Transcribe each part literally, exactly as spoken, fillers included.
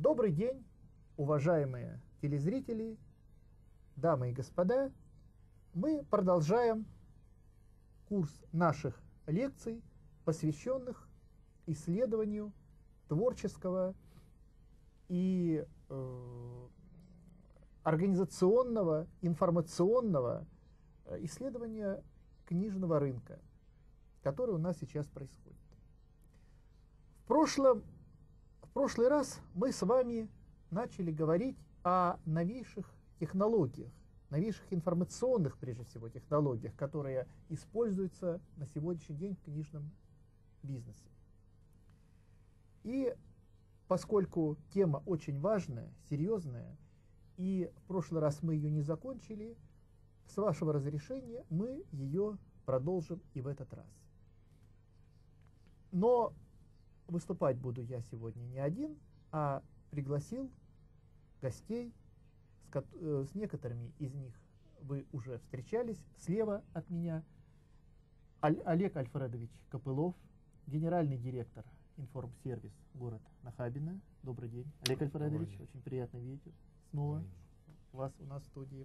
Добрый день, уважаемые телезрители, дамы и господа. Мы продолжаем курс наших лекций, посвященных исследованию творческого и э, организационного, информационного исследования книжного рынка, который у нас сейчас происходит. В прошлом, в прошлый раз мы с вами начали говорить о новейших технологиях, новейших информационных, прежде всего, технологиях, которые используются на сегодняшний день в книжном бизнесе. И поскольку тема очень важная, серьезная, и в прошлый раз мы ее не закончили, с вашего разрешения мы ее продолжим и в этот раз. Но выступать буду я сегодня не один, а пригласил гостей, с, ко с некоторыми из них вы уже встречались. Слева от меня Аль Олег Альфредович Копылов, генеральный директор Информсервис город Нахабино. Добрый день, Олег Альфредович, очень приятно видеть снова вас у нас в студии.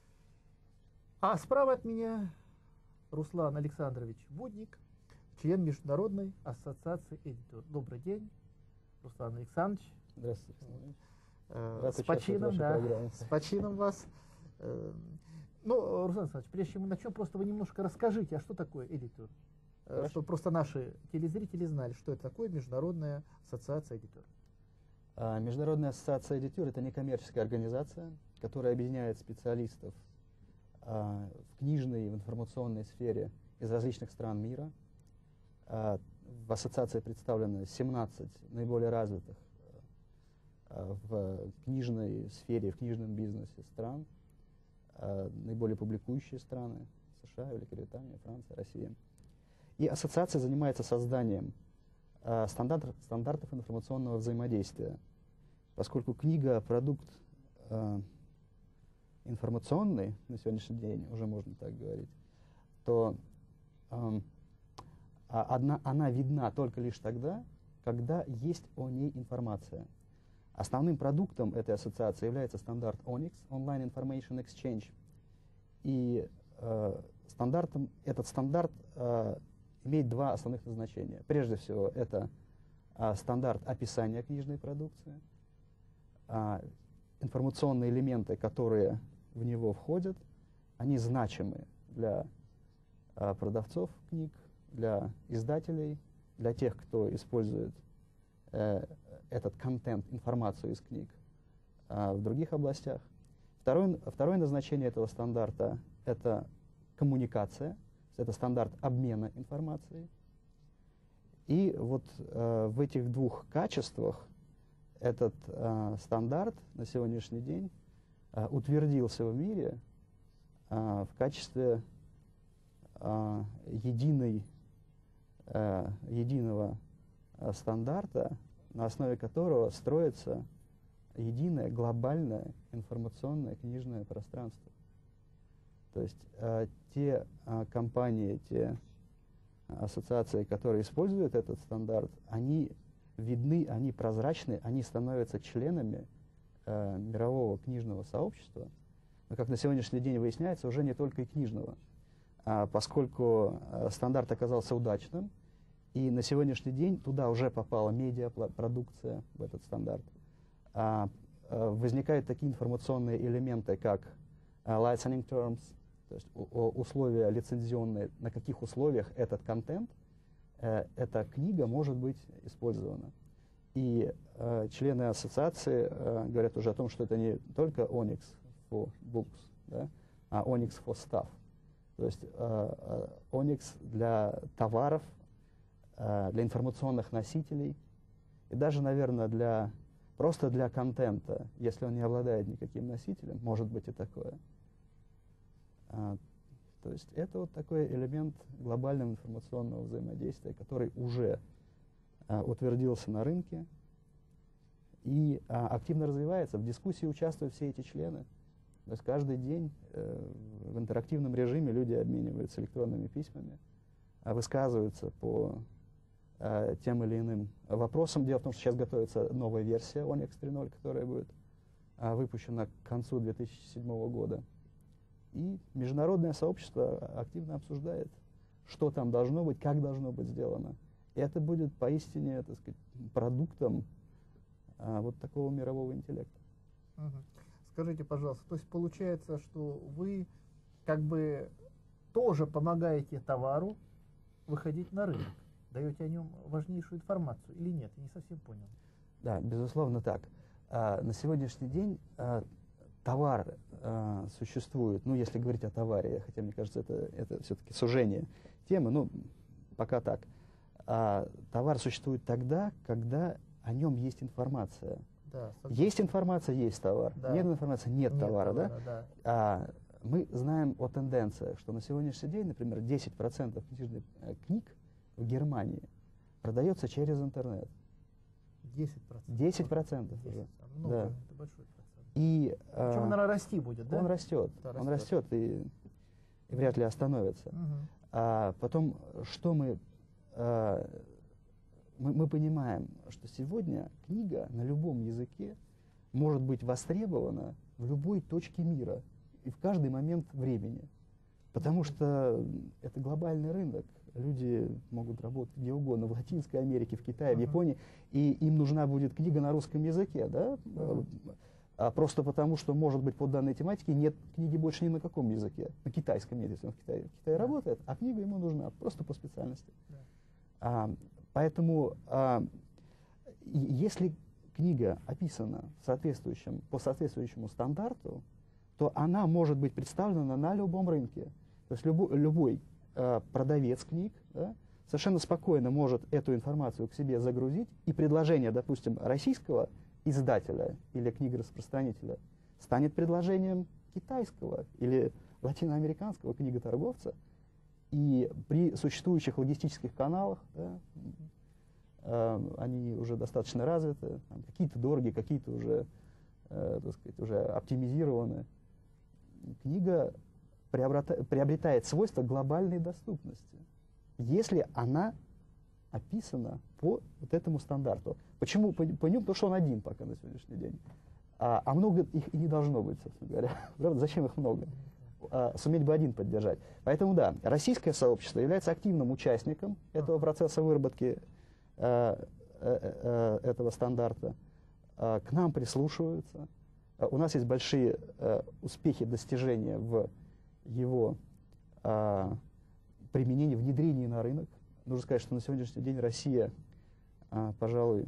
А справа от меня Руслан Александрович Будник, член Международной ассоциации эдиторов. Добрый день, Руслан Александрович. Здравствуйте. Э, с почином, да, с почином вас. Э, ну, Руслан Александрович, прежде чем мы начнем, просто вы немножко расскажите, а что такое эдитор? Э, чтобы просто наши телезрители знали, что это такое Международная ассоциация эдиторов. А, Международная ассоциация эдиторов — это некоммерческая организация, которая объединяет специалистов а, в книжной и в информационной сфере из различных стран мира. А, в ассоциации представлено семнадцать наиболее развитых а, в книжной сфере, в книжном бизнесе стран, а, наиболее публикующие страны — США, Великобритания, Франция, Россия. И ассоциация занимается созданием а, стандартов, стандартов информационного взаимодействия. Поскольку книга — продукт а, информационный, на сегодняшний день уже можно так говорить, то а, одна, она видна только лишь тогда, когда есть о ней информация. Основным продуктом этой ассоциации является стандарт оникс, Online Information Exchange. И э, стандартом, этот стандарт э, имеет два основных назначения. Прежде всего, это э, стандарт описания книжной продукции, э, информационные элементы, которые в него входят, они значимы для э, продавцов книг, для издателей, для тех, кто использует э, этот контент, информацию из книг э, в других областях. Второе, второе назначение этого стандарта — это коммуникация, это стандарт обмена информацией. И вот э, в этих двух качествах этот э, стандарт на сегодняшний день э, утвердился в мире э, в качестве э, единой Э, единого э, стандарта, на основе которого строится единое глобальное информационное книжное пространство. То есть э, те э, компании, те ассоциации, которые используют этот стандарт, они видны, они прозрачны, они становятся членами э, мирового книжного сообщества, но, как на сегодняшний день выясняется, уже не только и книжного. А поскольку а, стандарт оказался удачным, и на сегодняшний день туда уже попала медиапродукция в этот стандарт, а, а, возникают такие информационные элементы, как а, licensing terms, то есть у, у, условия лицензионные, на каких условиях этот контент, э, эта книга может быть использована. И э, члены ассоциации э, говорят уже о том, что это не только Onyx for Books, да, а Onyx for Stuff. То есть э, Onyx для товаров, э, для информационных носителей и даже, наверное, для, просто для контента, если он не обладает никаким носителем, может быть и такое. А, то есть это вот такой элемент глобального информационного взаимодействия, который уже а, утвердился на рынке и а, активно развивается. В дискуссии участвуют все эти члены. То есть каждый день э, в интерактивном режиме люди обмениваются электронными письмами, а высказываются по э, тем или иным вопросам. Дело в том, что сейчас готовится новая версия Onyx три ноль, которая будет э, выпущена к концу две тысячи седьмого года. И международное сообщество активно обсуждает, что там должно быть, как должно быть сделано. И это будет поистине, так сказать, продуктом а, вот такого мирового интеллекта. Угу. Скажите, пожалуйста, то есть получается, что вы как бы тоже помогаете товару выходить на рынок, даете о нем важнейшую информацию или нет? Я не совсем понял. Да, безусловно так. А, на сегодняшний день а, товар а, существует, ну, если говорить о товаре, хотя, мне кажется, это, это все-таки сужение темы, ну, пока так. А, товар существует тогда, когда о нем есть информация. Да, есть информация, есть товар. Да. Нет информации, нет, нет товара. товара, да? Да. А, мы знаем о тенденциях, что на сегодняшний день, например, десять процентов книжных э, книг в Германии продается через интернет. десять процентов. десять процентов уже. Много, Да. это большой процент. И, Причем, он, наверное, расти будет, да? Он растет. Да, он растет. растет и, и вряд ли остановится. Угу. А потом, что мы, а, мы... Мы понимаем, что сегодня книга на любом языке может быть востребована в любой точке мира и в каждый момент времени. Потому что это глобальный рынок. Люди могут работать где угодно, в Латинской Америке, в Китае, в Японии, и им нужна будет книга на русском языке, да? А просто потому, что, может быть, по данной тематике нет книги больше ни на каком языке. На китайском нет, если он в Китае, в Китае работает, а книга ему нужна просто по специальности. А, поэтому, а, если книга описана соответствующим, по соответствующему стандарту, то она может быть представлена на любом рынке. То есть любой, любой э, продавец книг, да, совершенно спокойно может эту информацию к себе загрузить, и предложение, допустим, российского издателя или книгораспространителя станет предложением китайского или латиноамериканского книготорговца. И при существующих логистических каналах, да, э, они уже достаточно развиты, какие-то дорогие, какие-то уже, э, так сказать, уже оптимизированы. Книга приобретает свойства глобальной доступности, если она описана по вот этому стандарту. Почему? По, по нему? Потому что он один пока на сегодняшний день. А, а много их и не должно быть, собственно говоря. Правда, зачем их много? А, суметь бы один поддержать. Поэтому да, российское сообщество является активным участником этого процесса выработки а, а, а, этого стандарта. А, к нам прислушиваются. А, у нас есть большие а, успехи, достижения в его а, применении, внедрении на рынок. Нужно сказать, что на сегодняшний день Россия, а, пожалуй,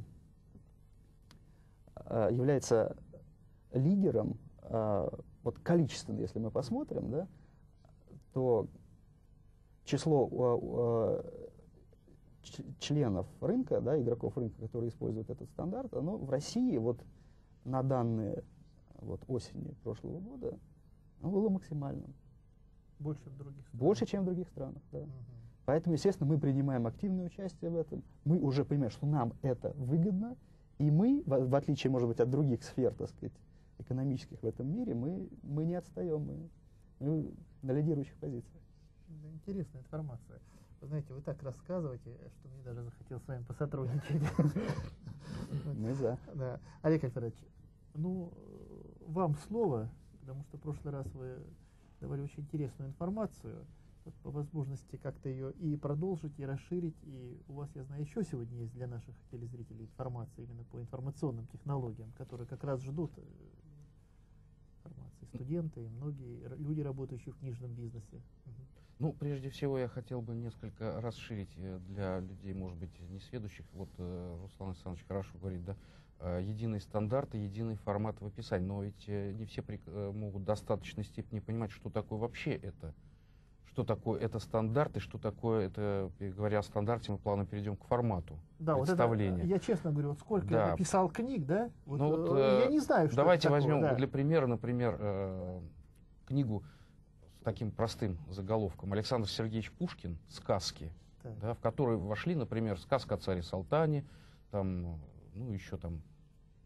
а, является лидером, а, вот количественно, если мы посмотрим, да, то число а, а, членов рынка, да, игроков рынка, которые используют этот стандарт, оно в России вот на данные вот, осени прошлого года оно было максимальным. Больше в других странах. Больше, чем в других странах, да. Угу. Поэтому, естественно, мы принимаем активное участие в этом. Мы уже понимаем, что нам это выгодно, и мы, в, в отличие, может быть, от других сфер, так сказать, экономических в этом мире, мы, мы не отстаем, мы, мы на лидирующих позициях. Да, интересная информация. Вы знаете, вы так рассказываете, что мне даже захотелось с вами посотрудничать. Мы за. Да. Олег Альфредович, ну, вам слово, потому что в прошлый раз вы давали очень интересную информацию. Вот по возможности как-то ее и продолжить, и расширить. И у вас, я знаю, еще сегодня есть для наших телезрителей информация именно по информационным технологиям, которые как раз ждут информации студенты и многие люди, работающие в книжном бизнесе. Ну, прежде всего, я хотел бы несколько расширить для людей, может быть, несведущих. Вот э, Руслан Александрович хорошо говорит, да, э, единый стандарт и единый формат в описании. Но ведь э, не все при, э, могут в достаточной степени понимать, что такое вообще это. Что такое это стандарт и что такое это, говоря о стандарте, мы плавно перейдем к формату да, представления. Вот это, я честно говорю, вот сколько да. я написал книг, да? Вот, ну, вот, э, я не знаю, что давайте это такое, возьмем да. для примера, например, э, книгу с таким простым заголовком Александр Сергеевич Пушкин «Сказки», да, в которой вошли, например, сказка о царе Салтане, там, ну, еще там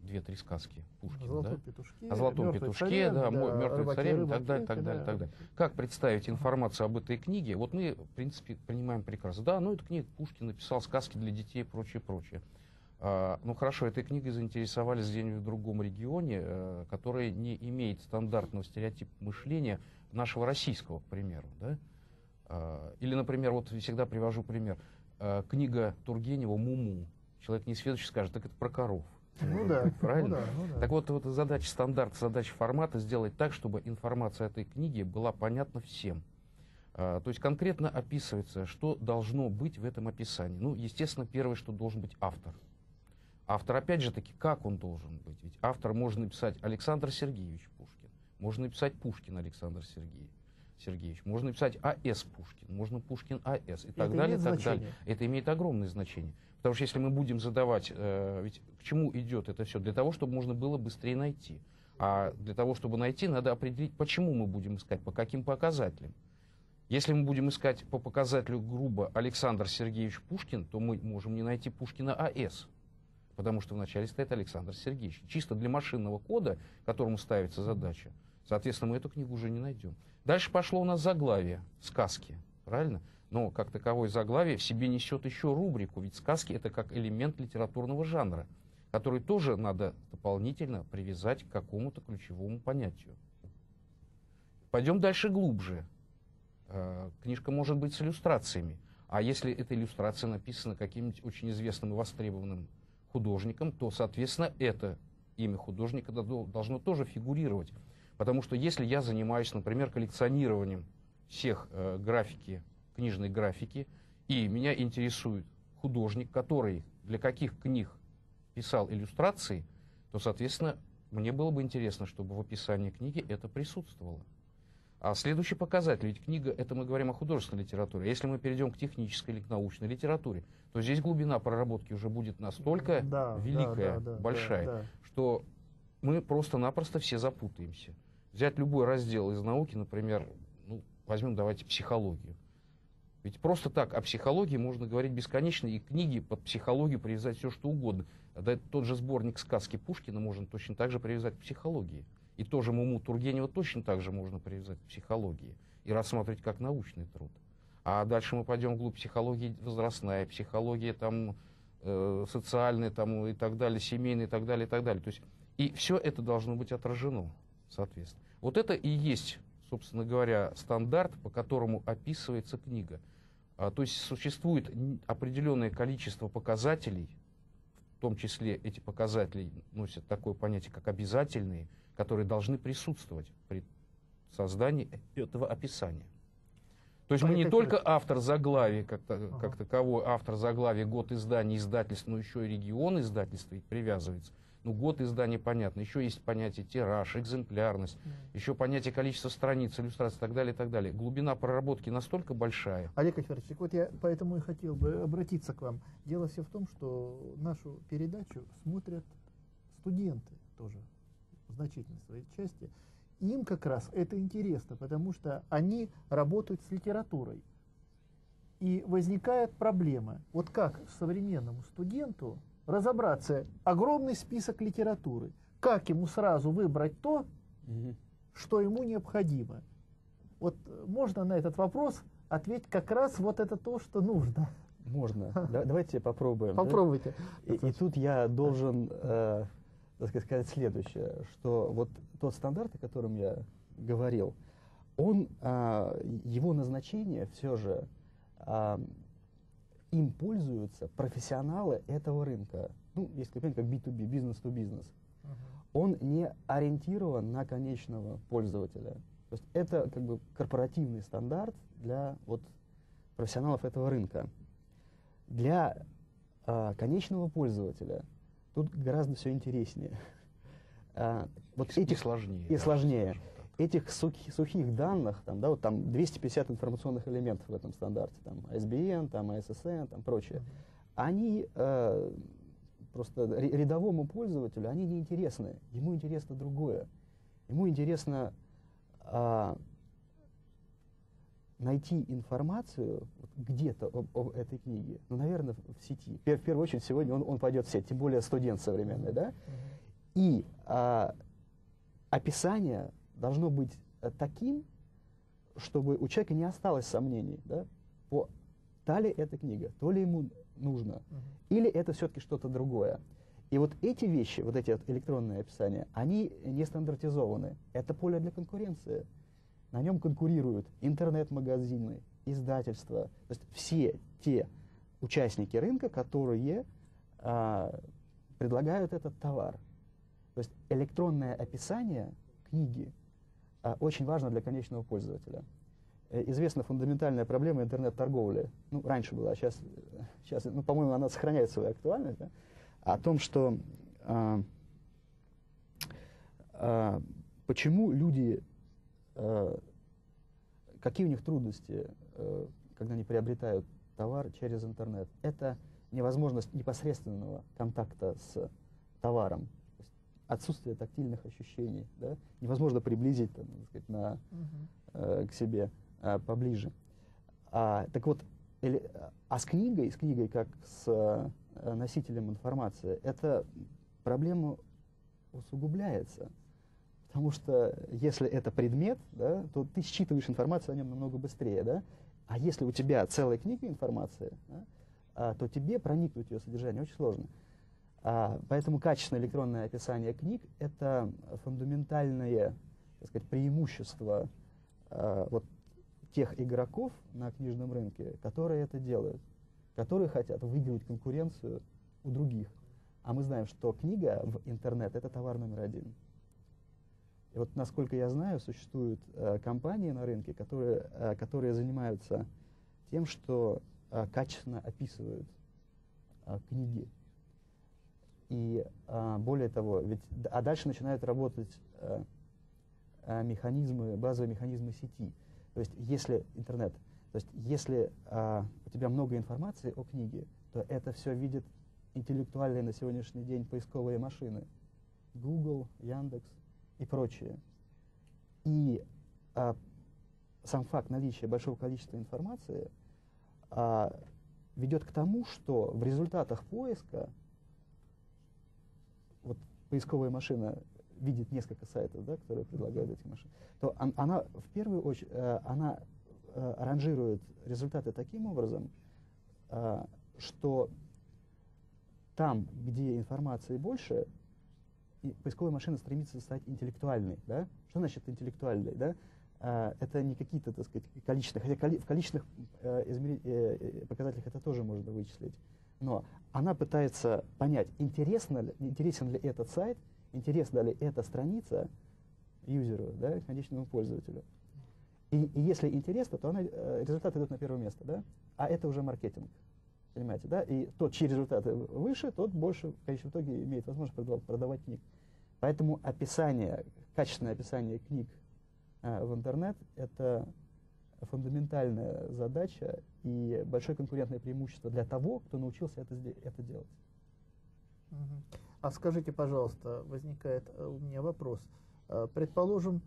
две-три сказки Пушкина, Золотом да? петушке, О золотом мертвой петушке, царевне, да, да, мертвой рыбаке, царевне и так рыбаке, далее, так далее, да. так далее. Как представить информацию об этой книге? Вот мы, в принципе, понимаем прекрасно. Да, ну, эта книга Пушкин написал сказки для детей и прочее, прочее. А, ну, хорошо, этой книгой заинтересовались где-нибудь в другом регионе, а, который не имеет стандартного стереотипа мышления нашего российского, к примеру, да? А, или, например, вот всегда привожу пример. А, книга Тургенева «Муму». Человек несведущий скажет, так это про коров. Ну да, Правильно? ну да, ну да. Так вот, вот задача стандарта, задача формата сделать так, чтобы информация этой книги была понятна всем. А, то есть конкретно описывается, что должно быть в этом описании. Ну, естественно, первое, что должен быть автор. Автор, опять же таки, как он должен быть? Ведь автор можно написать Александр Сергеевич Пушкин, можно написать Пушкин Александр Сергеевич. Сергеевич. Можно написать А С Пушкин, можно Пушкин А С и так Это далее, имеет так значение? далее. Это имеет огромное значение. Потому что если мы будем задавать, э, ведь к чему идет это все? Для того, чтобы можно было быстрее найти. А для того, чтобы найти, надо определить, почему мы будем искать, по каким показателям. Если мы будем искать по показателю грубо Александр Сергеевич Пушкин, то мы можем не найти Пушкина А С. Потому что вначале стоит Александр Сергеевич. Чисто для машинного кода, которому ставится задача, соответственно, мы эту книгу уже не найдем. Дальше пошло у нас заглавие, сказки, правильно? Но как таковое заглавие в себе несет еще рубрику, ведь сказки это как элемент литературного жанра, который тоже надо дополнительно привязать к какому-то ключевому понятию. Пойдем дальше глубже. Книжка может быть с иллюстрациями, а если эта иллюстрация написана каким-нибудь очень известным и востребованным художником, то, соответственно, это имя художника должно тоже фигурировать. Потому что если я занимаюсь, например, коллекционированием всех э, графики, книжной графики, и меня интересует художник, который для каких книг писал иллюстрации, то, соответственно, мне было бы интересно, чтобы в описании книги это присутствовало. А следующий показатель, ведь книга, это мы говорим о художественной литературе. Если мы перейдем к технической или к научной литературе, то здесь глубина проработки уже будет настолько да, великая, да, да, большая, да, да. что мы просто-напросто все запутаемся. Взять любой раздел из науки, например, ну, возьмем давайте психологию. Ведь просто так о психологии можно говорить бесконечно, и книги под психологию привязать все, что угодно. Да, тот же сборник сказки Пушкина можно точно так же привязать к психологии. И тоже Муму Тургенева точно так же можно привязать к психологии и рассматривать как научный труд. А дальше мы пойдем вглубь психологии возрастная, психология там, э, социальная там, и так далее, семейная и так далее, и так далее. То есть, и все это должно быть отражено, соответственно. Вот это и есть, собственно говоря, стандарт, по которому описывается книга. А, то есть существует определенное количество показателей, в том числе эти показатели носят такое понятие, как обязательные, которые должны присутствовать при создании этого описания. То есть мы не только автор заглавия, как, ага. как таковой, автор заглавия, год издания, издательства, но еще и регион издательства привязывается. Ну, год издания понятно, еще есть понятие тираж, экземплярность, mm. еще понятие количества страниц, иллюстраций и так далее, и так далее. Глубина проработки настолько большая. Олег Альфредович, вот я поэтому и хотел бы обратиться к вам. Дело все в том, что нашу передачу смотрят студенты тоже в значительной своей части. Им как раз это интересно, потому что они работают с литературой. И возникает проблема. Вот как современному студенту разобраться, огромный список литературы, как ему сразу выбрать то, угу. что ему необходимо. Вот можно на этот вопрос ответить как раз вот это то, что нужно. Можно. Давайте попробуем. Попробуйте. И, и тут я должен э, так сказать следующее, что вот тот стандарт, о котором я говорил, он, э, его назначение все же э, им пользуются профессионалы этого рынка. Ну, если понять, как би ту би, бизнес-то-бизнес. Uh-huh. Он не ориентирован на конечного пользователя. То есть это как бы корпоративный стандарт для вот, профессионалов этого рынка. Для а, конечного пользователя тут гораздо все интереснее. А, вот и этих, сложнее. И сложнее. Этих сухих, сухих данных, там, да, вот там двести пятьдесят информационных элементов в этом стандарте, там ай эс би эн, там ай эс эс эн, там прочее, mm-hmm. они э, просто рядовому пользователю, они не интересны. Ему интересно другое. Ему интересно э, найти информацию где-то об, об этой книге, ну, наверное, в сети. В первую очередь сегодня он, он пойдет в сеть, тем более студент современный, да? Mm-hmm. И а, описание должно быть таким, чтобы у человека не осталось сомнений, да, по, та ли эта книга, то ли ему нужно, uh-huh. или это все-таки что-то другое. И вот эти вещи, вот эти вот электронные описания, они не стандартизованы. Это поле для конкуренции. На нем конкурируют интернет-магазины, издательства, то есть все те участники рынка, которые а, предлагают этот товар. То есть электронное описание книги а, очень важно для конечного пользователя. Э, известна фундаментальная проблема интернет-торговли. Ну, раньше была, сейчас, сейчас ну, по-моему, она сохраняет свою актуальность. Да? О том, что а, а, почему люди, а, какие у них трудности, а, когда они приобретают товар через интернет. Это невозможность непосредственного контакта с товаром, то есть отсутствие тактильных ощущений, да? Невозможно приблизить там, так сказать, на, uh-huh. э, к себе э, поближе. А, так вот, или, а с книгой, с книгой как с э, носителем информации, эта проблема усугубляется. Потому что если это предмет, да, то ты считываешь информацию о нем намного быстрее. Да? А если у тебя целая книга информации, да, а, то тебе проникнуть в ее содержание очень сложно. А, поэтому качественное электронное описание книг — это фундаментальное, так сказать, преимущество а, вот, тех игроков на книжном рынке, которые это делают, которые хотят выигрывать конкуренцию у других. А мы знаем, что книга в интернет — это товар номер один. И вот, насколько я знаю, существуют э, компании на рынке, которые, э, которые занимаются тем, что э, качественно описывают э, книги. И э, более того, ведь, а дальше начинают работать э, э, механизмы, базовые механизмы сети. То есть если интернет, то есть если э, у тебя много информации о книге, то это все видят интеллектуальные на сегодняшний день поисковые машины. Google, Яндекс и прочее. И а, сам факт наличия большого количества информации а, ведет к тому, что в результатах поиска вот поисковая машина видит несколько сайтов, да, которые предлагают эти машины, то он, она в первую очередь а, она а, ранжирует результаты таким образом, а, что там, где информации больше, и поисковая машина стремится стать интеллектуальной. Да? Что значит интеллектуальной? Да? А, это не какие-то, так сказать, количественные, хотя коли, в количественных э, измер... э, показателях это тоже можно вычислить. Но она пытается понять, интересно ли, интересен ли этот сайт, интересна ли эта страница юзеру, да, конечному пользователю. И, и если интересно, то она, э, результаты идут на первое место. Да? А это уже маркетинг. Понимаете, да? И тот, чьи результаты выше, тот больше в конечном итоге имеет возможность продавать, продавать книг. Поэтому описание, качественное описание книг а, в интернет — это фундаментальная задача и большое конкурентное преимущество для того, кто научился это, это делать. Uh-huh. А скажите, пожалуйста, возникает у меня вопрос. Предположим,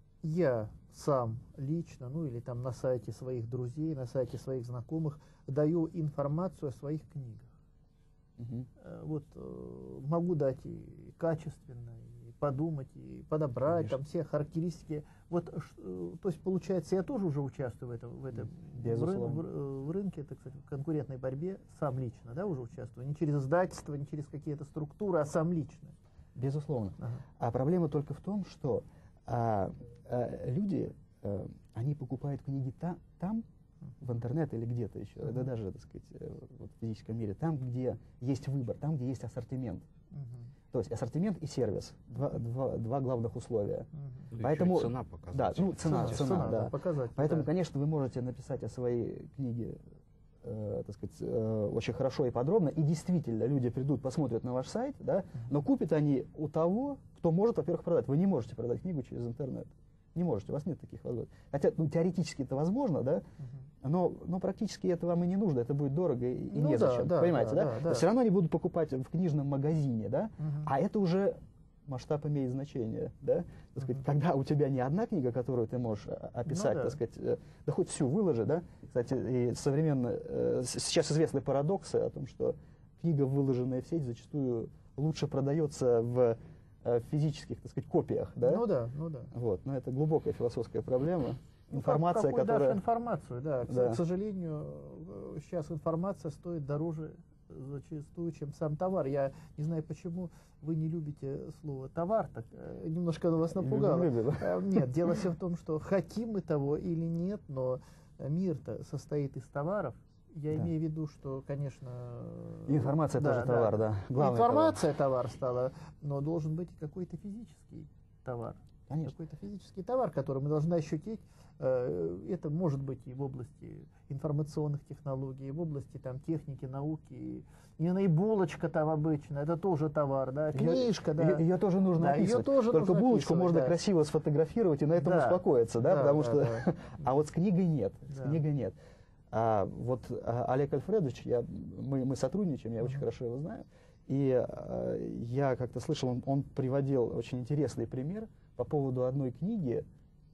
я сам лично, ну или там на сайте своих друзей, на сайте своих знакомых даю информацию о своих книгах. Uh-huh. Вот могу дать и качественно, и подумать, и подобрать там все характеристики. Вот, то есть получается, я тоже уже участвую в этом, в этом в, рын, в, в рынке, так сказать, в конкурентной борьбе сам лично, да, уже участвую. Не через издательство, не через какие-то структуры, а сам лично. Безусловно. Ага. А проблема только в том, что а, а, люди, а, они покупают книги та, там, в интернет или где-то еще, uh-huh. да даже, так сказать, вот в физическом мире, там, где есть выбор, там, где есть ассортимент. Uh-huh. То есть ассортимент и сервис, два, два, два главных условия. Uh-huh. Поэтому, цена показатель. Да, ну, цена, цена, цена, цена да. Показатель, Поэтому, да. конечно, вы можете написать о своей книге, э, так сказать, э, очень хорошо и подробно, и действительно люди придут, посмотрят на ваш сайт, да, uh-huh. но купят они у того, кто может, во-первых, продать. Вы не можете продать книгу через интернет. Не можете, у вас нет таких возможностей. Хотя, ну, теоретически это возможно, да, uh-huh. но, но практически это вам и не нужно, это будет дорого и, и ну, незачем, да, понимаете, да? да? Да, да? да. Все равно они будут покупать в книжном магазине, да, uh-huh. а это уже масштаб имеет значение, да, так сказать, uh-huh. когда у тебя не одна книга, которую ты можешь описать, ну, да. так сказать, да хоть всю выложи, да, кстати, и современно, э, сейчас известны парадоксы о том, что книга, выложенная в сеть, зачастую лучше продается в э, в физических, так сказать, копиях, да? Ну да, ну да. Вот, но это глубокая философская проблема. Ну, Информация, как, какую которая... дашь информацию, да. Да. К, к сожалению, сейчас информация стоит дороже зачастую, чем сам товар. Я не знаю, почему вы не любите слово «товар», так э, немножко оно вас напугало. Любим, любим. Э, Нет, дело все в том, что хотим мы того или нет, но мир-то состоит из товаров. Я Да. имею в виду, что, конечно... Информация да, тоже да. товар, да. Главный Информация товар стала, но должен быть и какой-то физический товар. Конечно. Какой-то физический товар, который мы должны ощутить. Э, Это может быть и в области информационных технологий, и в области там, техники, науки. И и булочка там обычно, это тоже товар, да, книжка, ее, да. Ее, ее тоже нужно Да, описывать. ее тоже Только нужно булочку описывать, можно да. красиво сфотографировать и на этом Да. успокоиться, да, Да, потому да, что... да. А вот с книгой нет, с Да. книгой нет. А, вот а, Олег Альфредович, я, мы, мы сотрудничаем, я Мгм. очень хорошо его знаю, и а, я как-то слышал, он, он приводил очень интересный пример по поводу одной книги,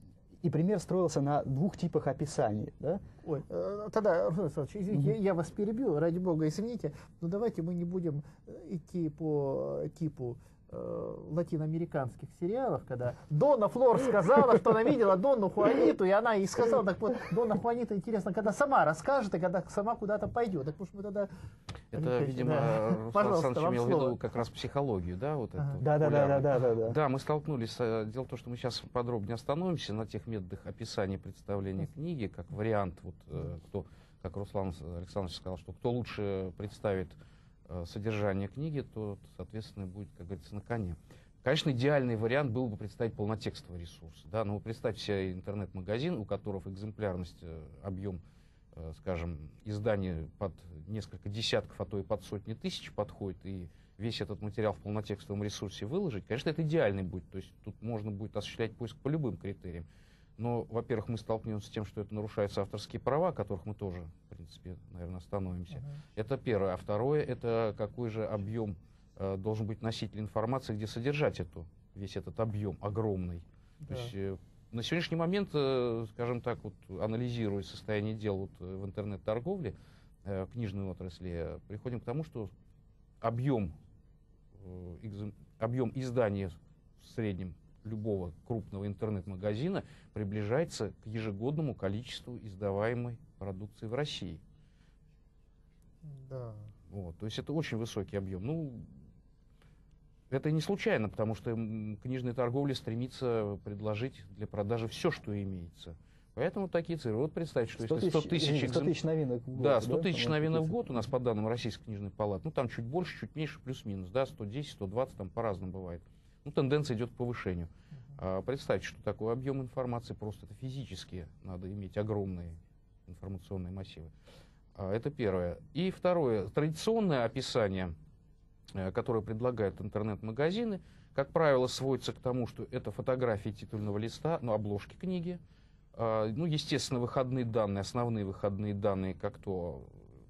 и пример строился на двух типах описаний, да? Ой, э, тогда, Руслан Александрович, извините, Мгм. я, я вас перебью, ради бога, извините, но давайте мы не будем э, идти по типу э, латиноамериканских сериалов, когда Донна Флор сказала, что она видела Донну Хуаниту, и она ей сказала, так вот, Донна Хуанита, интересно, когда сама расскажет, и когда сама куда-то пойдет. Так уж мы тогда... Это, Алексей, видимо, да. Руслан Пожалуйста, Александрович вам имел в слово. виду как раз психологию, да, вот Ага. эту Да, да, да, да, популярную. да, да, да. Да, мы столкнулись. э, Дело в том, что мы сейчас подробнее остановимся на тех методах описания представления книги, как вариант, вот, э, кто, как Руслан Александрович сказал, что кто лучше представит э, содержание книги, то, соответственно, будет, как говорится, на коне. Конечно, идеальный вариант был бы представить полнотекстовый ресурс. Да? Но вы представьте себе интернет-магазин, у которого экземплярность, э, объем, э, скажем, издания под несколько десятков, а то и под сотни тысяч подходит, и весь этот материал в полнотекстовом ресурсе выложить. Конечно, это идеальный будет. То есть тут можно будет осуществлять поиск по любым критериям. Но, во-первых, мы столкнемся с тем, что это нарушаются авторские права, о которых мы тоже, в принципе, наверное, остановимся. Мгм. Это первое. А второе, это какой же объем э, должен быть носитель информации, где содержать эту, весь этот объем огромный. Да. То есть э, на сегодняшний момент, э, скажем так, вот, анализируя состояние дел вот, э, в интернет-торговле, э, книжной отрасли, э, приходим к тому, что объем, э, экзем- объем издания в среднем любого крупного интернет-магазина приближается к ежегодному количеству издаваемой продукции в России. Да. Вот, то есть это очень высокий объем. Ну, это не случайно, потому что м, книжная торговля стремится предложить для продажи все, что имеется. Поэтому такие цифры. Вот представьте, что если сто тысяч, извините, сто экзем- тысяч новинок в год. да, сто тысяч по-моему, новинок в такие год у нас цифры. по данным Российской книжной палаты. Ну, там чуть больше, чуть меньше, плюс-минус, да, сто десять, сто двадцать, там по-разному бывает. Ну, тенденция идет к повышению. А, представьте, что такое объем информации, просто это физически надо иметь огромные информационные массивы. А, это первое. И второе, традиционное описание, э, которое предлагают интернет-магазины, как правило, сводится к тому, что это фотографии титульного листа, ну, обложки книги, а, ну, естественно, выходные данные, основные выходные данные, как то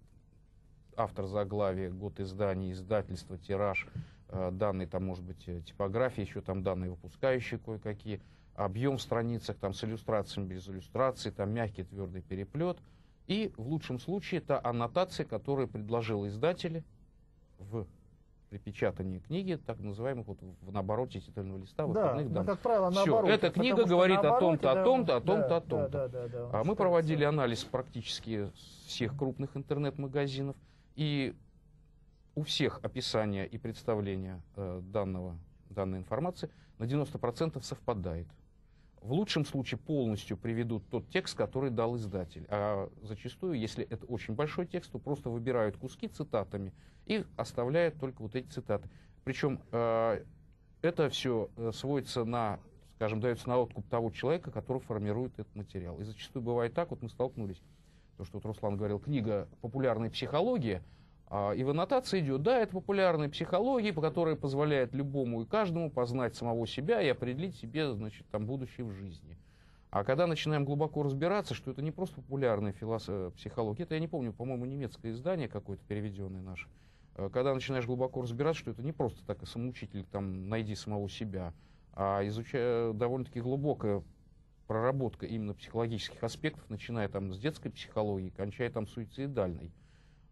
автор заглавия, год издания, издательство, тираж, э, данные, там, может быть, э, типографии, еще там данные выпускающие кое-какие, объем в страницах там, с иллюстрациями, без иллюстраций, там мягкий, твердый переплет. И в лучшем случае это аннотация, которую предложил издатель в припечатании книги, так называемых вот в наобороте титульного листа, Да, выходных ну, данных. как правило, Всё, наоборот. эта потому книга что говорит о наоборот, том-то, о да, том-то, о да, том-то, о да, том-то. да, да, да, он А мы считается. проводили анализ практически всех крупных интернет-магазинов, и у всех описание и представление э, данного, данной информации на девяносто процентов совпадает. В лучшем случае полностью приведут тот текст, который дал издатель. А зачастую, если это очень большой текст, то просто выбирают куски цитатами и оставляют только вот эти цитаты. Причем э, это все сводится на, скажем, дается на откуп того человека, который формирует этот материал. И зачастую бывает так, вот мы столкнулись, то, что вот Руслан говорил, книга «Популярная психология», а, и в аннотации идет, да, это популярная психология, по которой позволяет любому и каждому познать самого себя и определить себе, значит, там, будущее в жизни. А когда начинаем глубоко разбираться, что это не просто популярная философия, психология, это, я не помню, по-моему, немецкое издание какое-то переведенное наше, когда начинаешь глубоко разбираться, что это не просто так, и самоучитель, там, найди самого себя, а изучая довольно-таки глубокая проработка именно психологических аспектов, начиная там с детской психологии, кончая там суицидальной.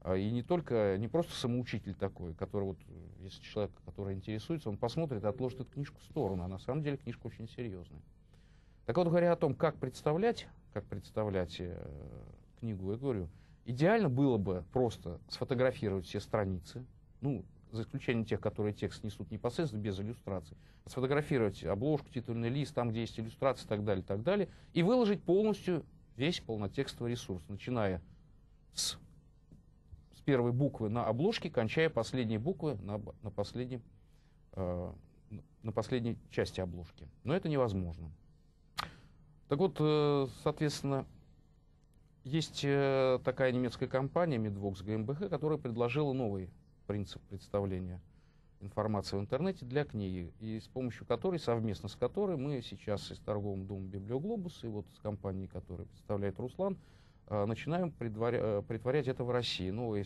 И не только, не просто самоучитель такой, который вот, если человек, который интересуется, он посмотрит и отложит эту книжку в сторону, а на самом деле книжка очень серьезная. Так вот, говоря о том, как представлять, как представлять э, книгу, я говорю, идеально было бы просто сфотографировать все страницы, ну, за исключением тех, которые текст несут непосредственно без иллюстраций, сфотографировать обложку, титульный лист, там, где есть иллюстрации и так далее, и так далее, и выложить полностью весь полнотекстовый ресурс, начиная с первой буквы на обложке, кончая последней буквы на, на, последнем, э, на последней части обложки. Но это невозможно. Так вот, э, соответственно, есть э, такая немецкая компания Midvox GmbH, которая предложила новый принцип представления информации в интернете для книги, и с помощью которой, совместно с которой, мы сейчас из торгового дома Библиоглобус и вот с компанией, которую представляет Руслан, начинаем предваря... притворять это в России. Новый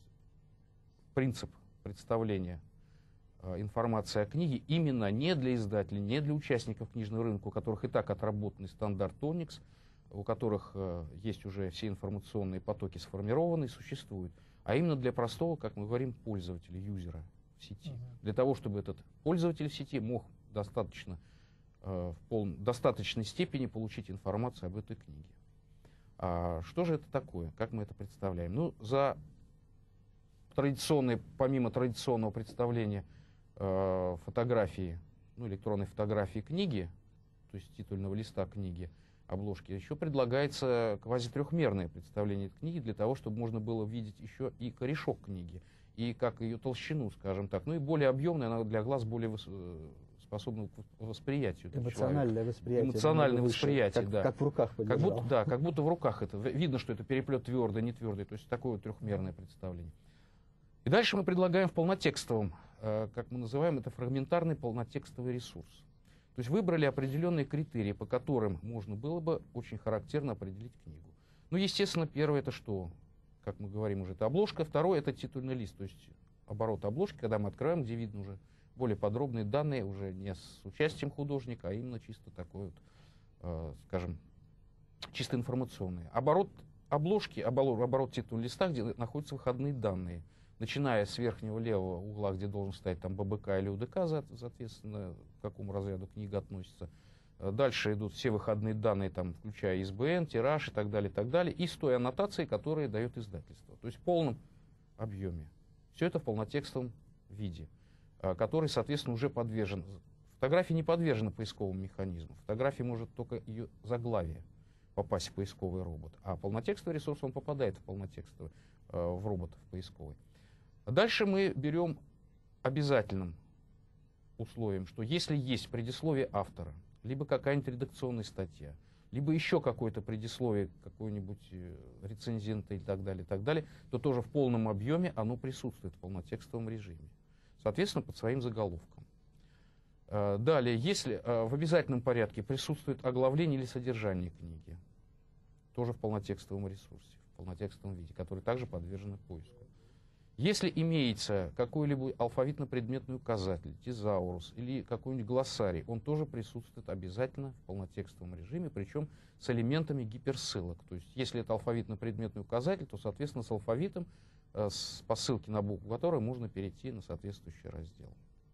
принцип представления информации о книге именно не для издателей, не для участников книжного рынка, у которых и так отработанный стандарт Tonix, у которых есть уже все информационные потоки сформированы и существуют, а именно для простого, как мы говорим, пользователя, юзера в сети. Uh-huh. Для того, чтобы этот пользователь в сети мог достаточно, в пол... достаточной степени получить информацию об этой книге. А что же это такое? Как мы это представляем? Ну, за традиционные, помимо традиционного представления э, фотографии, ну, электронной фотографии книги, то есть титульного листа книги, обложки, еще предлагается квазитрехмерное представление этой книги для того, чтобы можно было видеть еще и корешок книги, и как ее толщину, скажем так, ну и более объемная, она для глаз более выс... способны к восприятию. Эмоциональное восприятие. Эмоциональное восприятие, как, да. Как в руках как будто, да, как будто в руках это. Видно, что это переплет твердый, не твердый. То есть такое вот трехмерное представление. И дальше мы предлагаем в полнотекстовом, э, как мы называем это, фрагментарный полнотекстовый ресурс. То есть выбрали определенные критерии, по которым можно было бы очень характерно определить книгу. Ну, естественно, первое это что? Как мы говорим уже, это обложка. Второе это титульный лист, то есть оборот обложки, когда мы открываем, где видно уже более подробные данные, уже не с участием художника, а именно чисто такой вот, э, скажем, чисто информационные. Оборот обложки, оборот, оборот титульного листа, где находятся выходные данные, начиная с верхнего левого угла, где должен стоять там ББК или УДК, соответственно, к какому разряду книга относится. Дальше идут все выходные данные, там, включая ИСБН, тираж и так далее, и так далее, и с той аннотацией, которую дает издательство. То есть в полном объеме. Все это в полнотекстовом виде, который, соответственно, уже подвержен. Фотография не подвержена поисковому механизму. Фотография может только ее заглавие попасть в поисковый робот. А полнотекстовый ресурс, он попадает в полнотекстовый, в робот в поисковый. Дальше мы берем обязательным условием, что если есть предисловие автора, либо какая-нибудь редакционная статья, либо еще какое-то предисловие какой-нибудь рецензента и так далее, и так далее, то тоже в полном объеме оно присутствует в полнотекстовом режиме. Соответственно, под своим заголовком. Далее, если в обязательном порядке присутствует оглавление или содержание книги, тоже в полнотекстовом ресурсе, в полнотекстовом виде, который также подвержен поиску. Если имеется какой-либо алфавитно-предметный указатель, тезаурус или какой-нибудь глоссарий, он тоже присутствует обязательно в полнотекстовом режиме, причем с элементами гиперссылок. То есть, если это алфавитно-предметный указатель, то, соответственно, с алфавитом, с, по ссылке на букву которой можно перейти на соответствующий раздел.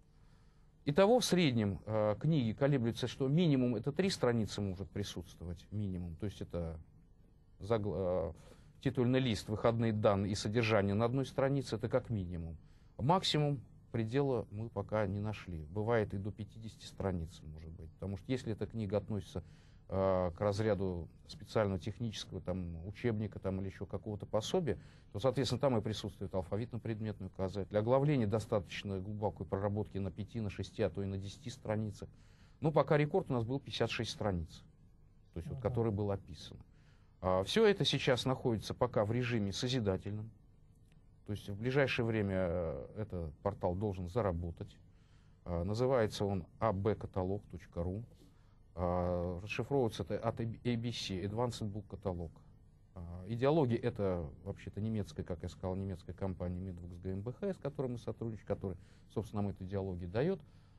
Итого в среднем э, книги колеблются, что минимум это три страницы может присутствовать, минимум. То есть это загл... э, титульный лист, выходные данные и содержание на одной странице, это как минимум. Максимум предела мы пока не нашли. Бывает и до пятидесяти страниц, может быть. Потому что если эта книга относится э, к разряду специального технического там, учебника там, или еще какого-то пособия, то, соответственно, там и присутствует алфавитно-предметный указатель. Оглавление достаточно глубокой проработки на пяти, на шести, а то и на десяти страницах. Но пока рекорд у нас был пятьдесят шесть страниц, то есть, вот, который был описан. А, все это сейчас находится пока в режиме созидательном. То есть в ближайшее время этот портал должен заработать. А, называется он а бэ каталог точка ру. А, расшифровывается это от эй би си, Advanced Book Catalog. А, идеология это вообще-то немецкая, как я сказал, немецкая компания Midvox GmbH, с которой мы сотрудничаем, которая, собственно, нам эту идеологию дает.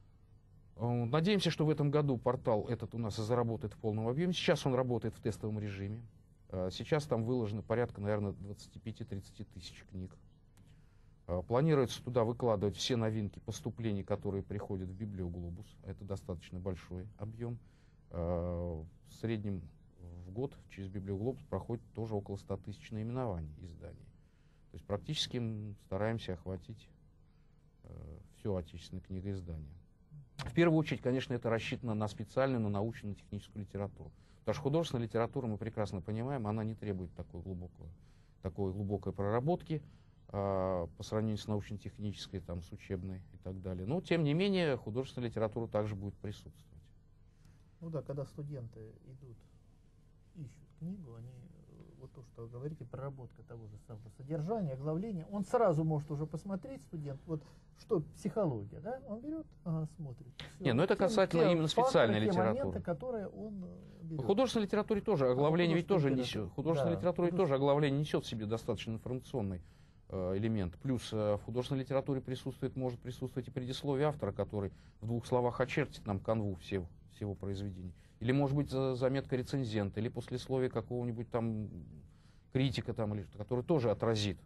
А, надеемся, что в этом году портал этот у нас заработает в полном объеме. Сейчас он работает в тестовом режиме. Э, Сейчас там выложено порядка, наверное, двадцати пяти — тридцати тысяч книг. Э, Планируется туда выкладывать все новинки поступлений, которые приходят в Библиоглобус. Это достаточно большой объем. Э, В среднем в год через Библиоглобус проходит тоже около ста тысяч наименований изданий. То есть практически мы стараемся охватить э, все отечественное книгоиздание. В первую очередь, конечно, это рассчитано на специальную, на научно-техническую литературу. Потому что художественная литература, мы прекрасно понимаем, она не требует такой глубокой, такой глубокой проработки э, по сравнению с научно-технической, там, с учебной и так далее. Но, тем не менее, художественная литература также будет присутствовать. Ну да, когда студенты идут, ищут книгу, они, э, вот то, что вы говорите, проработка того же самого содержания, оглавления, он сразу может уже посмотреть, студент, вот что психология, да, он берет, ага, смотрит. Всё. Не, ну это Те- касательно те именно факторы, специальной те литературы. моменты, которые он э, берет. В художественной литературе тоже оглавление ведь тоже художественной несет. В художественной да, литературе художественной- тоже оглавление несет в себе достаточно информационный э, элемент. Плюс э, в художественной литературе присутствует, может присутствовать и предисловие автора, который в двух словах очертит нам канву всего, всего произведения. Или, может быть, за- заметка рецензента, или послесловие какого-нибудь там критика, там, или, что, который тоже отразит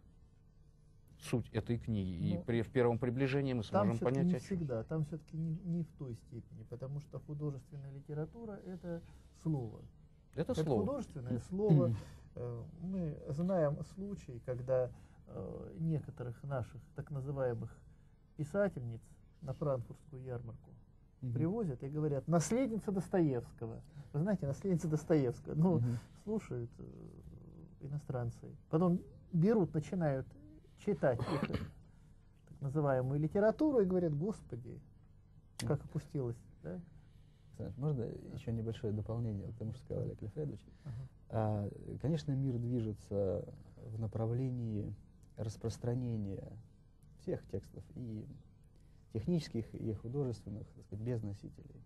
суть этой книги. Ну, и при, в первом приближении мы Там сможем все-таки понять, не о чем. всегда, там все-таки не, не в той степени, потому что художественная литература — это слово. Это Это слово. художественное слово. Э, Мы знаем случай, когда э, некоторых наших так называемых писательниц на франкфуртскую ярмарку Мгм. привозят и говорят: наследница Достоевского. Вы знаете, наследница Достоевского. Ну, Мгм. слушают э, иностранцы. Потом берут, начинают читать их э, так называемую литературу и говорят: господи, как опустилась. Да? Александр, можно еще небольшое дополнение к тому, что сказал Олег Альфредович? Ага. А, Конечно, мир движется в направлении распространения всех текстов, и технических, и художественных, так сказать, без носителей.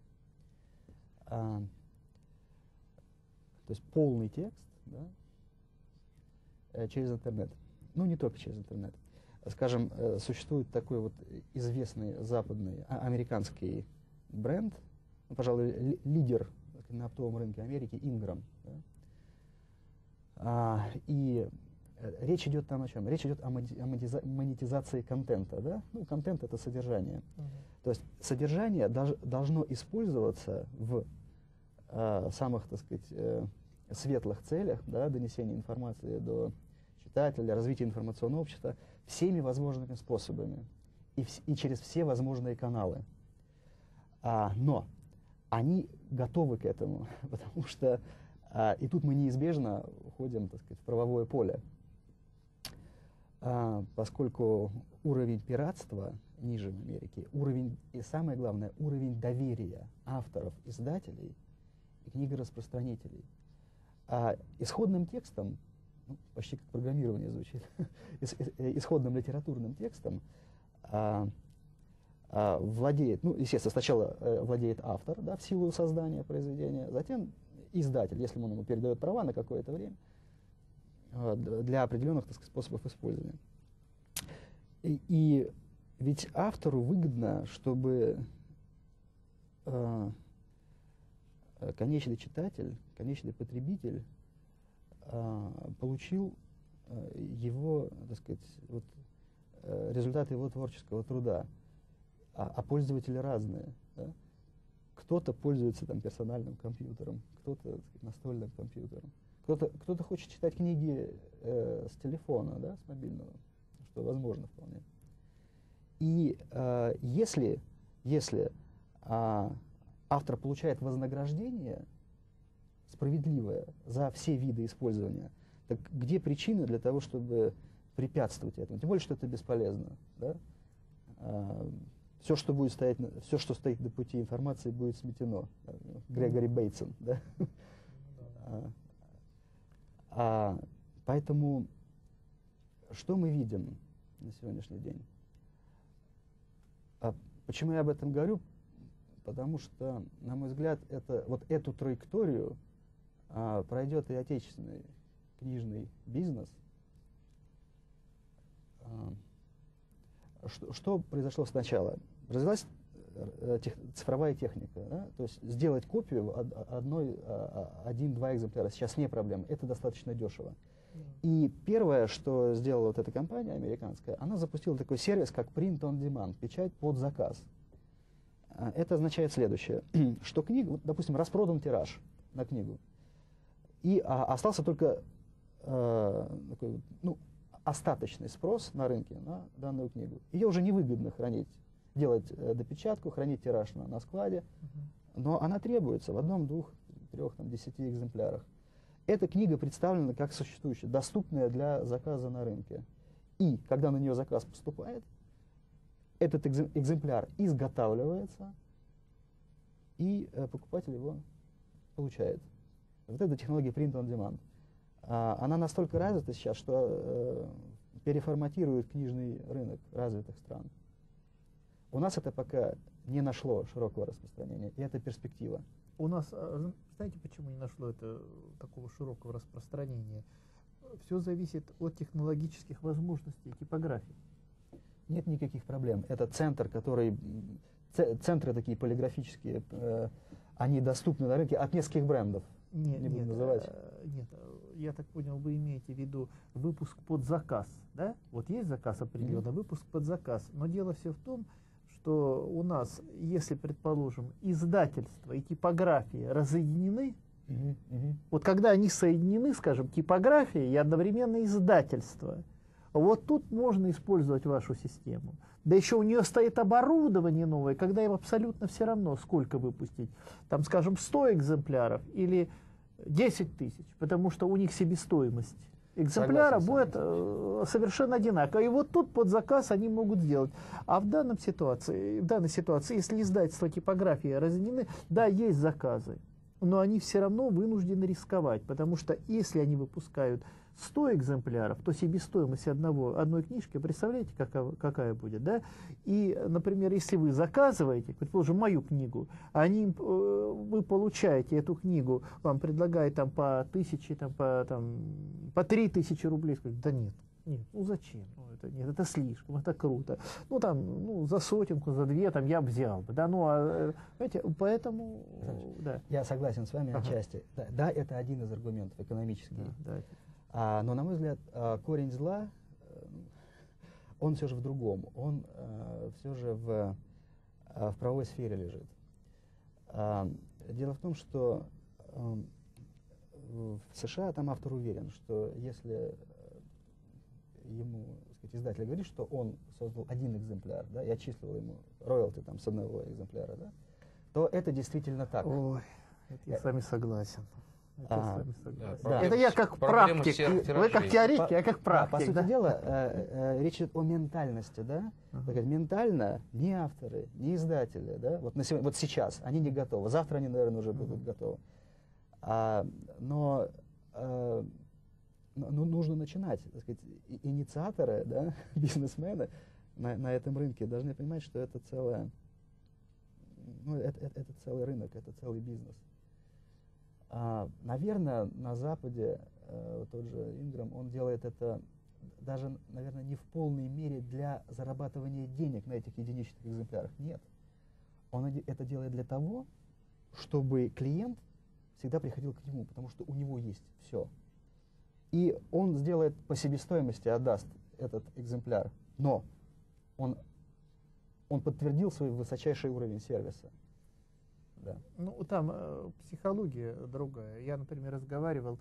А, то есть полный текст, да, э, через интернет. Ну, не только через интернет. Скажем, э, существует такой вот известный западный, а, американский бренд, ну, пожалуй, ли- лидер так сказать, на оптовом рынке Америки, Ingram. Да? А, и э, речь идет там о чем? Речь идет о моди- о монетиза- монетизации контента. Да? Ну, контент — это содержание. Мгм. То есть содержание дож- должно использоваться в э, самых, так сказать, э, светлых целях, да, донесения информации до читателя, развития информационного общества всеми возможными способами и, вс- и через все возможные каналы. А, но они готовы к этому, потому что а, и тут мы неизбежно уходим, так сказать, в правовое поле. А, поскольку уровень пиратства ниже в Америке, уровень, и самое главное, уровень доверия авторов, издателей и книгораспространителей. А исходным текстом, ну, почти как программирование звучит, ис- ис- э, исходным литературным текстом а, а, владеет, ну, естественно, сначала э, владеет автор, да, в силу создания произведения, затем издатель, если он ему передает права на какое-то время, э, д- для определенных, так сказать, способов использования. И, и ведь автору выгодно, чтобы э, э, конечный читатель, конечный потребитель э, получил э, его, так сказать, вот, э, результаты его творческого труда. А, а пользователи разные. Да? Кто-то пользуется там персональным компьютером, кто-то, так сказать, настольным компьютером. Кто-то, кто-то хочет читать книги э, с телефона, да, с мобильного, что возможно вполне. И э, если, если э, автор получает вознаграждение справедливое за все виды использования, так где причины для того, чтобы препятствовать этому? Тем более, что это бесполезно. Да? Э, все, что будет стоять, на- все, что стоит на пути информации, будет сметено. Да? Грегори Бейтсон. Да? А, а, поэтому что мы видим на сегодняшний день? А почему я об этом говорю? Потому что, на мой взгляд, это, вот эту траекторию а, пройдет и отечественный книжный бизнес. А, что, что произошло сначала? Развилась э, тех, цифровая техника. Да? То есть сделать копию одной, один-два экземпляра сейчас не проблема, это достаточно дешево. И первое, что сделала вот эта компания американская, она запустила такой сервис, как Print on Demand, печать под заказ. Это означает следующее, что книга, вот, допустим, распродан тираж на книгу, и а, остался только э, такой, ну, остаточный спрос на рынке на данную книгу. Ее уже невыгодно хранить, делать э, допечатку, хранить тираж на, на складе, но она требуется в одном, двух, трех, там, десяти экземплярах. Эта книга представлена как существующая, доступная для заказа на рынке. И когда на нее заказ поступает, этот экземпляр изготавливается, и э, покупатель его получает. Вот это технология Print on Demand. А, она настолько развита сейчас, что э, переформатирует книжный рынок развитых стран. У нас это пока не нашло широкого распространения, и это перспектива. У нас, знаете, почему не нашло это такого широкого распространения? Все зависит от технологических возможностей типографии. Нет никаких проблем. Это центр, который... Центры такие полиграфические, э, они доступны на рынке от нескольких брендов. Нет, не буду нет, называть. Э, нет, я так понял, вы имеете в виду выпуск под заказ, да? Вот есть заказ определенный, mm-hmm. выпуск под заказ. Но дело все в том, что у нас, если, предположим, издательство и типография разъединены, mm-hmm. Mm-hmm. вот когда они соединены, скажем, типография и одновременно издательство, вот тут можно использовать вашу систему. Да еще у нее стоит оборудование новое, когда им абсолютно все равно, сколько выпустить. Там, скажем, сто экземпляров или десять тысяч, потому что у них себестоимость экземпляра Согласен, будет э, совершенно одинаково. И вот тут под заказ они могут сделать. А в, данном ситуации, в данной ситуации, если издательство типографии разъединены, да, есть заказы, но они все равно вынуждены рисковать, потому что если они выпускают сто экземпляров, то себестоимость одного, одной книжки, представляете, какая, какая будет, да? И, например, если вы заказываете, предположим, мою книгу, они, вы получаете эту книгу, вам предлагают там по тысяче, там, по, там, по три тысячи рублей, скажете, да нет, нет, ну зачем? Ну, это, нет, это слишком, это круто. Ну, там, ну, за сотенку, за две, там, я взял бы, да, ну, а, знаете, поэтому, да. Я согласен с вами Ага. отчасти. Да, да, это один из аргументов экономический. Да, да. А, но, на мой взгляд, а, корень зла, э, он все же в другом. Он а, все же в, а, в правовой сфере лежит. А, дело в том, что а, в США там автор уверен, что если ему, так сказать, издатель говорит, что он создал один экземпляр, да, и отчислил ему роялти там с одного экземпляра, да, то это действительно так. Ой, это я с вами согласен. Это, А, я с вами согласен. да. Это я как Проблема практик. серых Вы как тиражей. теоретик, я как Да, практик. по сути да? дела, э, э, речь идет о ментальности, да? Ага. Так, ментально ни авторы, ни издатели, да, вот, на сегодня, вот сейчас они не готовы, завтра они, наверное, уже будут Мгм. готовы. А, но э, ну, нужно начинать, так сказать, и- инициаторы, да, бизнесмены на, на этом рынке должны понимать, что это целое, ну, это, это, это целый рынок, это целый бизнес. А, наверное, на Западе э, вот тот же Инграм, он делает это даже, наверное, не в полной мере для зарабатывания денег на этих единичных экземплярах. Нет. Он оде- это делает для того, чтобы клиент всегда приходил к нему, потому что у него есть все. И он сделает по себестоимости, отдаст этот экземпляр, но он, он подтвердил свой высочайший уровень сервиса. Да. Ну, там э, психология другая. Я, например, разговаривал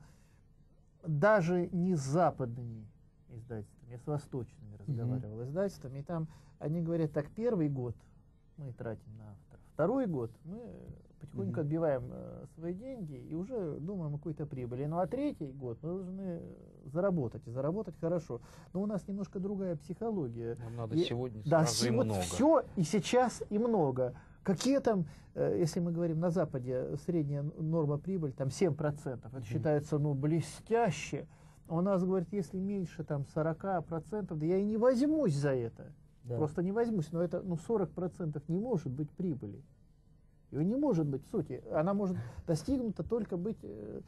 даже не с западными издательствами, я с восточными разговаривал Мгм. издательствами, и там они говорят, так, первый год мы тратим на автора, второй год мы потихоньку Мгм. отбиваем э, свои деньги и уже думаем о какой-то прибыли. Ну, а третий год мы должны заработать, и заработать хорошо. Но у нас немножко другая психология. Нам надо И- сегодня Да, сразу и вот много. все и сейчас и много. Какие там, э, если мы говорим на Западе, средняя норма прибыль, там семь процентов, это Мгм. считается, ну, блестяще. А у нас, говорит, если меньше там сорок процентов, да я и не возьмусь за это. Да. Просто не возьмусь, но это, ну, сорок процентов не может быть прибыли. Ее не может быть в сути. Она может достигнута только быть, э,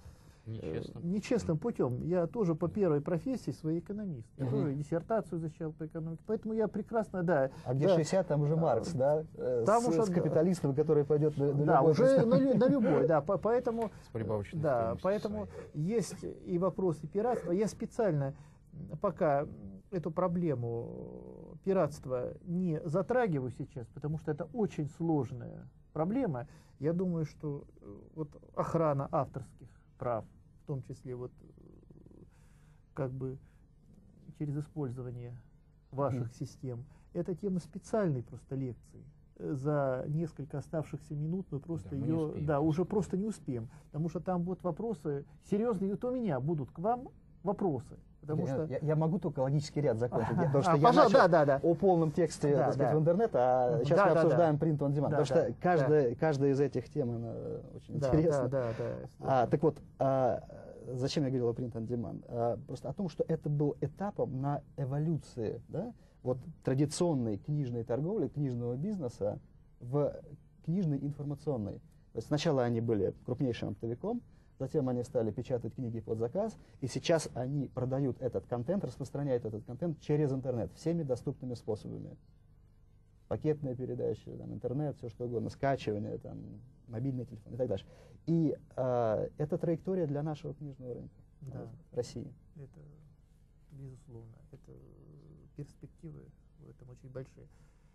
Нечестным. э, нечестным путем. Я тоже по первой профессии свой экономист. Я Мгм. тоже диссертацию защищал по экономике. Поэтому я прекрасно, да. А где да, шестьдесят, там уже Маркс, да? Э, Там с, уже, с да. капиталистом, который пойдет на, на Да, любой уже просто- на, лю- на любой, да. по- Поэтому, С прибавочной да, стоимостью поэтому своей. есть и вопросы пиратства. Я специально пока эту проблему пиратства не затрагиваю сейчас, потому что это очень сложная проблема. Я думаю, что э, вот охрана авторских прав, в том числе вот э, как бы через использование ваших Мгм. систем, это тема специальной просто лекции. Э, За несколько оставшихся минут мы просто Да, мы не ее, успеем да, просто. уже просто не успеем, потому что там будут вопросы серьезные, и вот у меня будут к вам вопросы, потому я, что я, я могу только логический ряд закончить, я- потому что А, я пожалуйста, начал да, да, да. о полном тексте, Да, так сказать, да. в интернет, а сейчас Да, мы да, обсуждаем да. print on demand, Да, потому да, что каждая, каждая из этих тем, она очень Да, интересна. да, да, да. А, так вот, а, зачем я говорил о print on demand? А, просто о том, что это был этапом на эволюции, да, вот традиционной книжной торговли, книжного бизнеса в книжный информационный. То есть сначала они были крупнейшим оптовиком, затем они стали печатать книги под заказ, и сейчас они продают этот контент, распространяют этот контент через интернет, всеми доступными способами. Пакетная передача, там, интернет, все что угодно, скачивание, там, мобильный телефон и так дальше. И э, это траектория для нашего книжного рынка Да. в России. Это, безусловно, это перспективы в этом очень большие.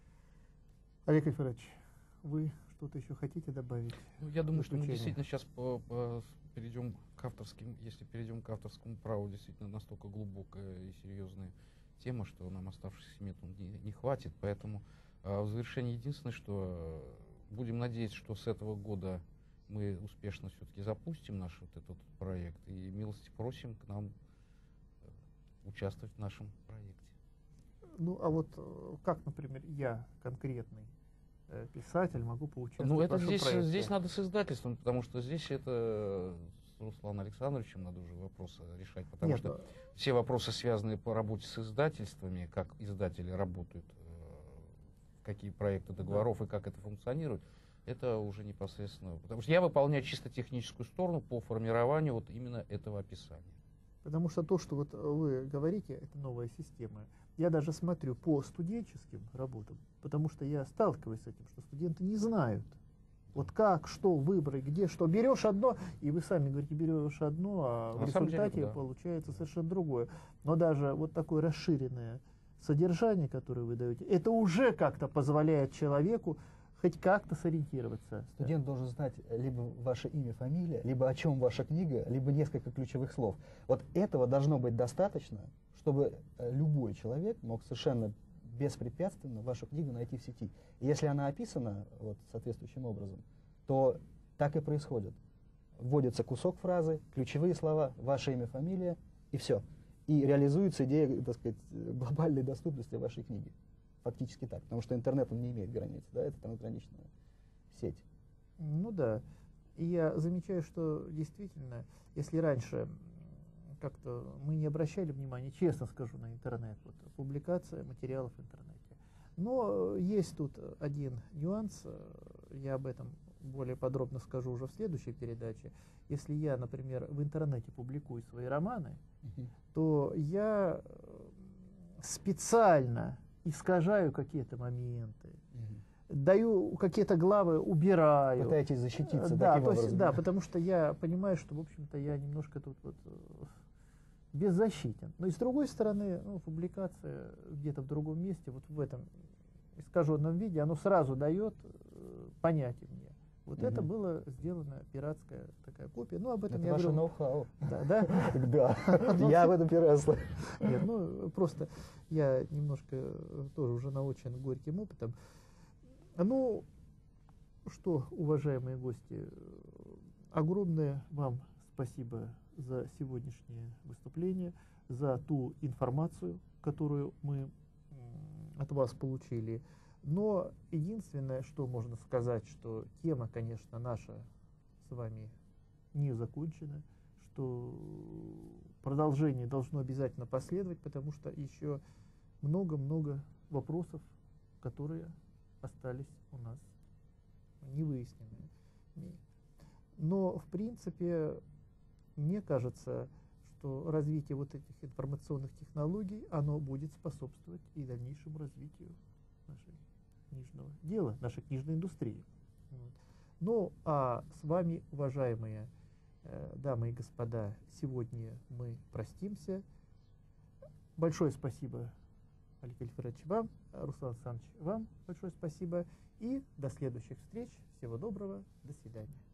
Олег Альфредович, вы что-то еще хотите добавить? Ну, я думаю, что мы Заключение. действительно сейчас по, по- перейдем к авторским, если перейдем к авторскому праву, действительно настолько глубокая и серьезная тема, что нам оставшихся минут не, не хватит. Поэтому а, в завершении единственное, что э, будем надеяться, что с этого года мы успешно все-таки запустим наш вот этот проект, и милости просим к нам э, участвовать в нашем проекте. Ну, а вот э, как, например, я конкретный э, писатель могу поучаствовать Ну, в это вашем здесь, проекте? здесь надо с издательством, потому что здесь это с Русланом Александровичем надо уже вопросы решать, потому Нет, что ну, все вопросы, связанные по работе с издательствами, как издатели работают, э, какие проекты договоров и как это функционирует, это уже непосредственно. Потому что я выполняю чисто техническую сторону по формированию вот именно этого описания. Потому что то, что вот вы говорите, это новая система. Я даже смотрю по студенческим работам, потому что я сталкиваюсь с этим, что студенты не знают, вот как, что выбрать, где, что. Берешь одно, и вы сами говорите, берешь одно, а в На самом деле, результате да. получается совершенно другое. Но даже вот такое расширенное содержание, которое вы даете, это уже как-то позволяет человеку хоть как-то сориентироваться. Студент должен знать либо ваше имя, фамилия, либо о чем ваша книга, либо несколько ключевых слов. Вот этого должно быть достаточно, чтобы э, любой человек мог совершенно беспрепятственно вашу книгу найти в сети. И если она описана вот, соответствующим образом, то так и происходит. Вводится кусок фразы, ключевые слова, ваше имя, фамилия, и все. И реализуется идея, так сказать, глобальной доступности вашей книги. Фактически так, потому что интернет, он не имеет границ, да, это трансграничная сеть. Ну да. И я замечаю, что действительно, если раньше м, как-то мы не обращали внимания, честно скажу, на интернет, вот, публикация материалов в интернете. Но э, есть тут один нюанс, э, я об этом более подробно скажу уже в следующей передаче. Если я, например, в интернете публикую свои романы, то я э, специально искажаю какие-то моменты, даю какие-то главы, убираю. Пытаетесь защититься Да, таким то есть, образом. да, потому что я понимаю, что, в общем-то, я немножко тут вот э, беззащитен. Но и с другой стороны, ну, публикация где-то в другом месте, вот в этом искаженном виде, оно сразу дает э, понятие мне. Вот Мгм. это было сделано пиратская такая копия. Ну, об этом Это я ваше говорил. ноу-хау. Да, да? Да, я об этом первый раз слышу. Нет, ну, просто я немножко э, тоже уже научен горьким опытом. Ну, что, уважаемые гости, э, огромное вам спасибо за сегодняшнее выступление, за ту информацию, которую мы м, от вас получили. Но единственное, что можно сказать, что тема, конечно, наша с вами не закончена, что продолжение должно обязательно последовать, потому что еще много-много вопросов, которые остались у нас невыясненными. Но, в принципе, мне кажется, что развитие вот этих информационных технологий, оно будет способствовать и дальнейшему развитию нашей книжного дела, нашей книжной индустрии. Вот. Ну, а с вами, уважаемые э, дамы и господа, сегодня мы простимся. Большое спасибо, Олег Альфредович, вам, Руслан Александрович, вам большое спасибо. И до следующих встреч. Всего доброго. До свидания.